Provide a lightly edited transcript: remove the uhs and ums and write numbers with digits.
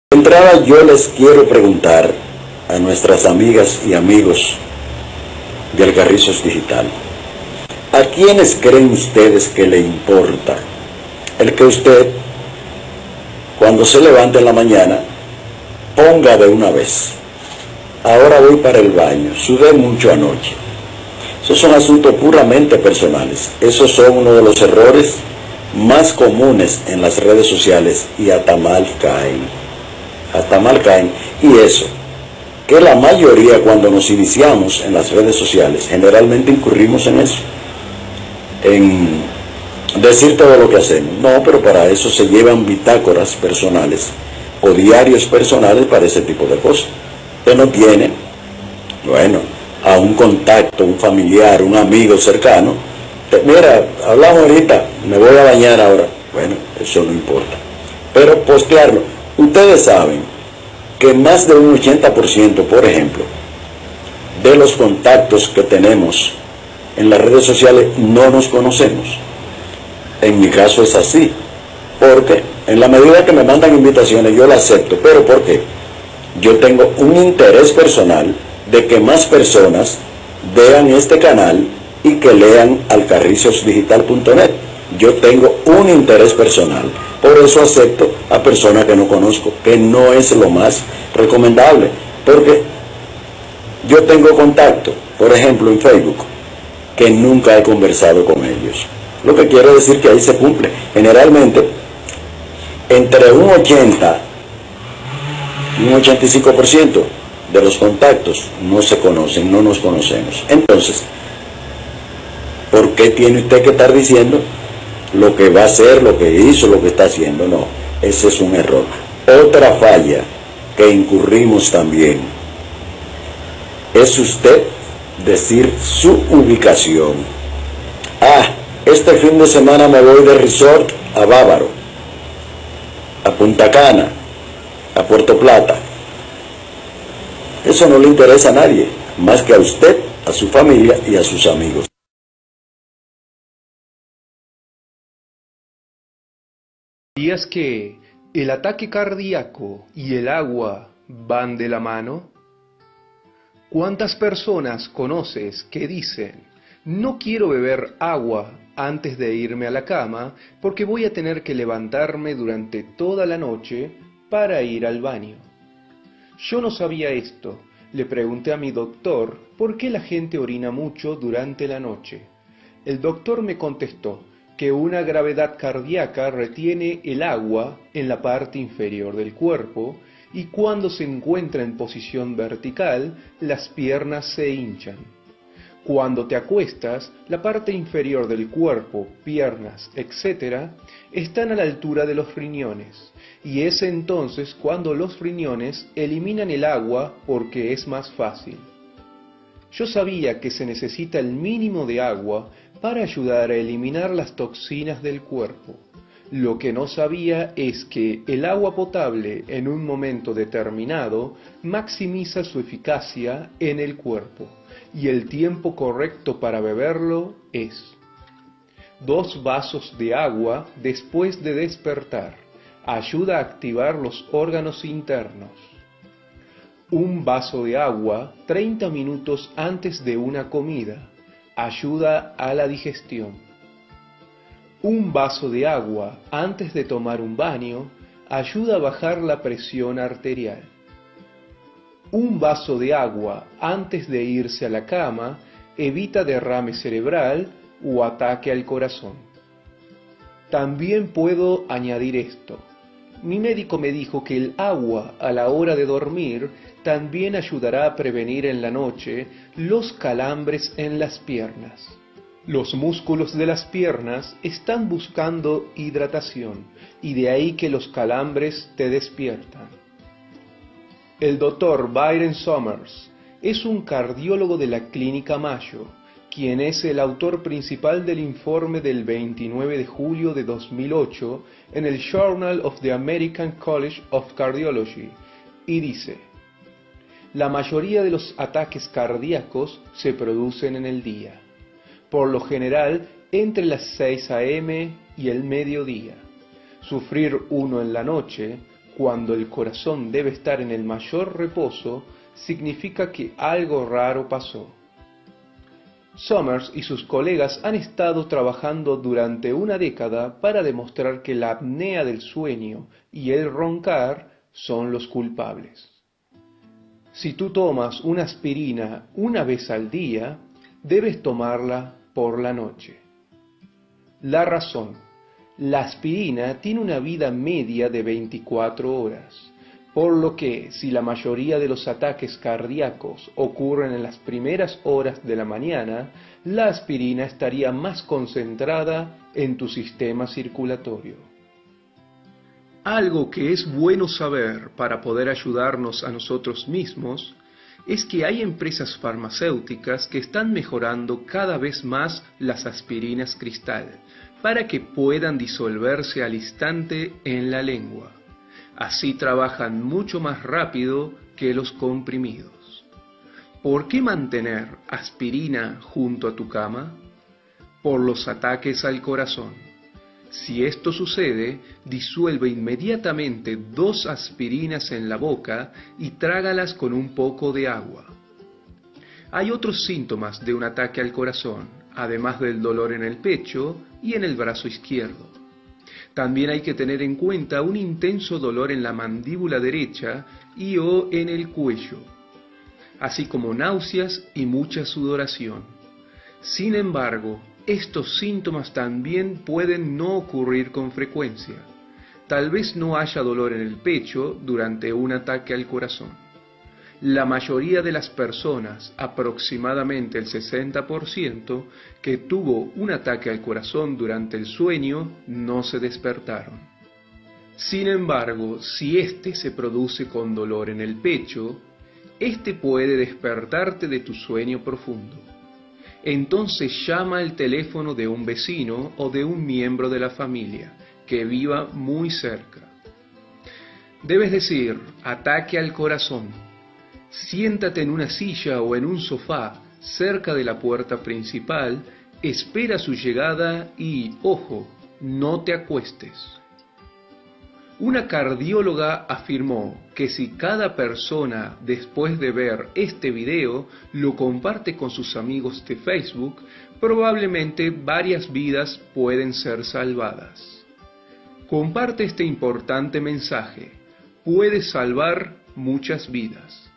De entrada yo les quiero preguntar a nuestras amigas y amigos de Alcarrizos Digital, ¿a quiénes creen ustedes que le importa el que usted, cuando se levante en la mañana, ponga de una vez: ahora voy para el baño, sudé mucho anoche? Esos son asuntos puramente personales. Esos son uno de los errores más comunes en las redes sociales y hasta mal caen. Hasta mal caen. Y eso, que la mayoría cuando nos iniciamos en las redes sociales, generalmente incurrimos en eso. En decir todo lo que hacemos. No, pero para eso se llevan bitácoras personales o diarios personales para ese tipo de cosas. Usted no tiene, bueno, a un contacto, un familiar, un amigo cercano, mira, hablamos ahorita, me voy a bañar ahora. Bueno, eso no importa. Pero postearlo. Ustedes saben que más de un 80%, por ejemplo, de los contactos que tenemos en las redes sociales no nos conocemos. En mi caso es así, porque en la medida que me mandan invitaciones yo las acepto. ¿Pero por qué? Yo tengo un interés personal de que más personas vean este canal y que lean alcarrizosdigital.net. Yo tengo un interés personal, por eso acepto a personas que no conozco, que no es lo más recomendable, porque yo tengo contacto, por ejemplo en Facebook, que nunca he conversado con ellos. Lo que quiere decir que ahí se cumple. Generalmente, entre un 80 y un 85% de los contactos no se conocen, no nos conocemos. Entonces, ¿por qué tiene usted que estar diciendo lo que va a hacer, lo que hizo, lo que está haciendo? No, ese es un error. Otra falla que incurrimos también es usted decir su ubicación. Este fin de semana me voy de resort a Bávaro, a Punta Cana, a Puerto Plata. Eso no le interesa a nadie, más que a usted, a su familia y a sus amigos. ¿Sabías que el ataque cardíaco y el agua van de la mano? ¿Cuántas personas conoces que dicen: no quiero beber agua antes de irme a la cama porque voy a tener que levantarme durante toda la noche para ir al baño? Yo no sabía esto. Le pregunté a mi doctor por qué la gente orina mucho durante la noche. El doctor me contestó que una gravedad cardíaca retiene el agua en la parte inferior del cuerpo y cuando se encuentra en posición vertical, las piernas se hinchan. Cuando te acuestas, la parte inferior del cuerpo, piernas, etc., están a la altura de los riñones, y es entonces cuando los riñones eliminan el agua porque es más fácil. Yo sabía que se necesita el mínimo de agua para ayudar a eliminar las toxinas del cuerpo. Lo que no sabía es que el agua potable en un momento determinado maximiza su eficacia en el cuerpo, y el tiempo correcto para beberlo es 2 vasos de agua después de despertar. Ayuda a activar los órganos internos. 1 vaso de agua 30 minutos antes de una comida. Ayuda a la digestión. 1 vaso de agua antes de tomar un baño ayuda a bajar la presión arterial. 1 vaso de agua antes de irse a la cama evita derrame cerebral o ataque al corazón. También puedo añadir esto. Mi médico me dijo que el agua a la hora de dormir también ayudará a prevenir en la noche los calambres en las piernas. Los músculos de las piernas están buscando hidratación y de ahí que los calambres te despiertan. El doctor Byron Summers es un cardiólogo de la Clínica Mayo, quien es el autor principal del informe del 29 de julio de 2008 en el Journal of the American College of Cardiology, y dice: la mayoría de los ataques cardíacos se producen en el día, por lo general entre las 6 a.m. y el mediodía. Sufrir uno en la noche Cuando el corazón debe estar en el mayor reposo, significa que algo raro pasó. Somers y sus colegas han estado trabajando durante una década para demostrar que la apnea del sueño y el roncar son los culpables. Si tú tomas una aspirina una vez al día, debes tomarla por la noche. La razón: la aspirina tiene una vida media de 24 horas. Por lo que, si la mayoría de los ataques cardíacos ocurren en las primeras horas de la mañana, la aspirina estaría más concentrada en tu sistema circulatorio. Algo que es bueno saber para poder ayudarnos a nosotros mismos es que hay empresas farmacéuticas que están mejorando cada vez más las aspirinas cristal para que puedan disolverse al instante en la lengua. Así trabajan mucho más rápido que los comprimidos. ¿Por qué mantener aspirina junto a tu cama? Por los ataques al corazón. Si esto sucede, disuelve inmediatamente 2 aspirinas en la boca y trágalas con un poco de agua. Hay otros síntomas de un ataque al corazón, además del dolor en el pecho y en el brazo izquierdo. También hay que tener en cuenta un intenso dolor en la mandíbula derecha y o en el cuello, así como náuseas y mucha sudoración. Sin embargo, estos síntomas también pueden no ocurrir con frecuencia. Tal vez no haya dolor en el pecho durante un ataque al corazón. La mayoría de las personas, aproximadamente el 60%, que tuvo un ataque al corazón durante el sueño, no se despertaron. Sin embargo, si este se produce con dolor en el pecho, este puede despertarte de tu sueño profundo. Entonces llama al teléfono de un vecino o de un miembro de la familia que viva muy cerca. Debes decir: ataque al corazón. Siéntate en una silla o en un sofá cerca de la puerta principal, espera su llegada y, ojo, no te acuestes. Una cardióloga afirmó que si cada persona, después de ver este video, lo comparte con sus amigos de Facebook, probablemente varias vidas pueden ser salvadas. Comparte este importante mensaje. Puedes salvar muchas vidas.